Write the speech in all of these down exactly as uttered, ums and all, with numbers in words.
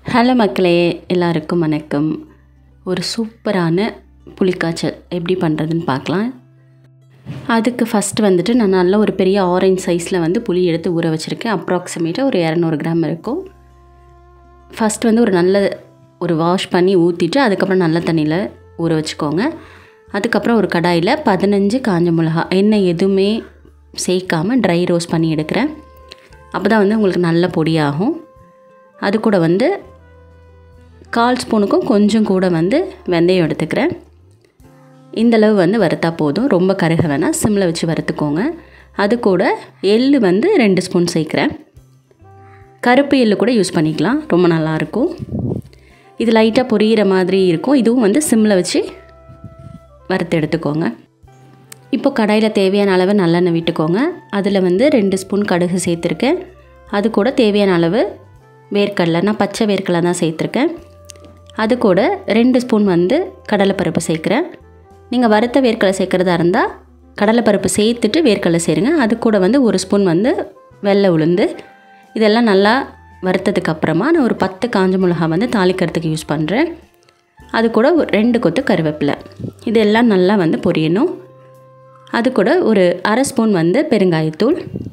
Hello மக்களே, எல்லாருக்கும் வணக்கம். ஒரு சூப்பரான புளிக்காய்ச்சல் எப்படி பண்ணுறதுன்னு பார்க்கலாம். அதுக்கு ஃபஸ்ட்டு வந்துட்டு நான் நல்ல ஒரு பெரிய ஆரஞ்ச் சைஸில் வந்து புளி எடுத்து ஊற வச்சுருக்கேன். அப்ராக்சிமேட்டாக ஒரு இரநூறு கிராம் இருக்கும். ஃபஸ்ட் வந்து ஒரு நல்ல ஒரு வாஷ் பண்ணி ஊற்றிட்டு அதுக்கப்புறம் நல்ல தண்ணியில் ஊற வச்சுக்கோங்க. அதுக்கப்புறம் ஒரு கடாயில் பதினஞ்சு காஞ்ச மிளகா, எண்ணெய் எதுவுமே சேர்க்காமல் ட்ரை ரோஸ்ட் பண்ணி எடுக்கிறேன். அப்போ தான் வந்து உங்களுக்கு நல்ல பொடியாகும். அது கூட வந்து கால் ஸ்பூனுக்கும் கொஞ்சம் கூட வந்து வெந்தயம் எடுத்துக்கிறேன். இந்தளவு வந்து வறுத்தா போதும், ரொம்ப கருக வேணாம், சிம்மில் வச்சு வறுத்துக்கோங்க. அது கூட எள்ளு வந்து ரெண்டு ஸ்பூன் சேர்க்குறேன். கருப்பு எள்ளு கூட யூஸ் பண்ணிக்கலாம், ரொம்ப நல்லாயிருக்கும். இது லைட்டாக பொரியிற மாதிரி இருக்கும். இதுவும் வந்து சிம்மில் வச்சு வறுத்து எடுத்துக்கோங்க. இப்போ கடாயில் தேவையான அளவு நல்லெண்ணெய் விட்டுக்கோங்க. அதில் வந்து ரெண்டு ஸ்பூன் கடுகு சேர்த்துருக்கேன். அது கூட தேவையான அளவு வேர்க்கடலை, நான் பச்சை வேர்க்கடலை தான் சேர்த்துருக்கேன். அது கூட ரெண்டு ஸ்பூன் வந்து கடலைப்பருப்பு சேர்க்குறேன். நீங்கள் வறுத்த வேர்க்கடலை சேர்க்குறதா இருந்தால் கடலைப்பருப்பு சேர்த்துட்டு வேர்க்கடலை சேருங்க. அது கூட வந்து ஒரு ஸ்பூன் வந்து வெள்ளை உளுந்து, இதெல்லாம் நல்லா வறுத்ததுக்கு அப்புறமா நான் ஒரு பத்து காஞ்ச மிளகா வந்து தாளிக்கிறதுக்கு யூஸ் பண்ணுறேன். அது கூட ஒரு ரெண்டு கொத்து கருவேப்பிலை, இதெல்லாம் நல்லா வந்து பொரியணும். அது கூட ஒரு அரை ஸ்பூன் வந்து பெருங்காயத்தூள்,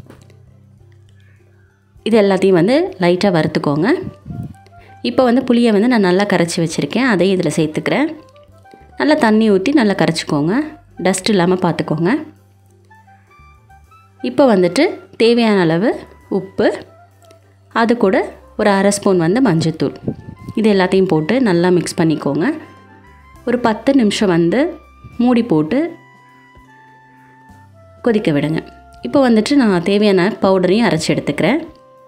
இது எல்லாத்தையும் வந்து லைட்டாக வறுத்துக்கோங்க. இப்போ வந்து புளியை வந்து நான் நல்லா கரைச்சி வச்சுருக்கேன், அதையும் இதில் சேர்த்துக்கிறேன். நல்லா தண்ணி ஊற்றி நல்லா கரைச்சிக்கோங்க, டஸ்ட் இல்லாமல் பார்த்துக்கோங்க. இப்போ வந்துட்டு தேவையான அளவு உப்பு, அது கூட ஒரு அரை ஸ்பூன் வந்து மஞ்சள்தூள், இது எல்லாத்தையும் போட்டு நல்லா மிக்ஸ் பண்ணிக்கோங்க. ஒரு பத்து நிமிஷம் வந்து மூடி போட்டு கொதிக்க விடுங்க. இப்போ வந்துட்டு நான் தேவையான பவுடரையும் அரைச்சி எடுத்துக்கிறேன்.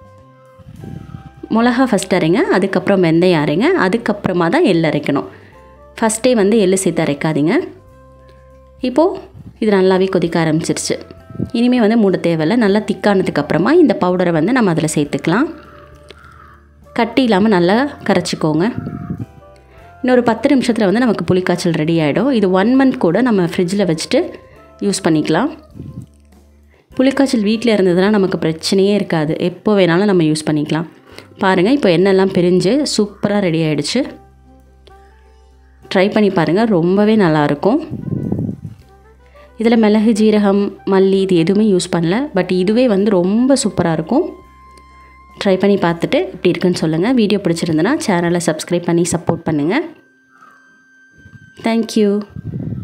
மிளகா ஃபஸ்ட் அரைங்க, அதுக்கப்புறம் வெந்தயம் அரைங்க, அதுக்கப்புறமா தான் எள் அரைக்கணும். ஃபஸ்ட்டே வந்து எள் சேர்த்து அரைக்காதீங்க. இப்போது இது நல்லாவே கொதிக்க ஆரம்பிச்சிருச்சு. இனிமேல் வந்து மூட தேவையில்லை. நல்லா திக்கானதுக்கப்புறமா இந்த பவுடரை வந்து நம்ம அதில் சேர்த்துக்கலாம். கட்டி இல்லாமல் நல்லா கரைச்சிக்கோங்க. இன்னொரு பத்து நிமிஷத்தில் வந்து நமக்கு புளிக்காய்ச்சல் ரெடி ஆகிடும். இது ஒன் மந்த் கூட நம்ம ஃப்ரிட்ஜில் வச்சுட்டு யூஸ் பண்ணிக்கலாம். புளிக்காய்ச்சல் வீட்டில் இருந்ததுன்னா நமக்கு பிரச்சனையே இருக்காது, எப்போ வேணாலும் நம்ம யூஸ் பண்ணிக்கலாம். பாருங்கள், இப்போ எண்ணெய்லாம் பிரிஞ்சு சூப்பராக ரெடி ஆகிடுச்சு. ட்ரை பண்ணி பாருங்கள், ரொம்பவே நல்லாயிருக்கும். இதில் மிளகு, ஜீரகம், மல்லி இது எதுவுமே யூஸ் பண்ணல, பட் இதுவே வந்து ரொம்ப சூப்பராக இருக்கும். ட்ரை பண்ணி பார்த்துட்டு இப்படி இருக்குன்னு சொல்லுங்கள். வீடியோ பிடிச்சிருந்தனா சேனலை சப்ஸ்கிரைப் பண்ணி சப்போர்ட் பண்ணுங்கள். தேங்க்யூ.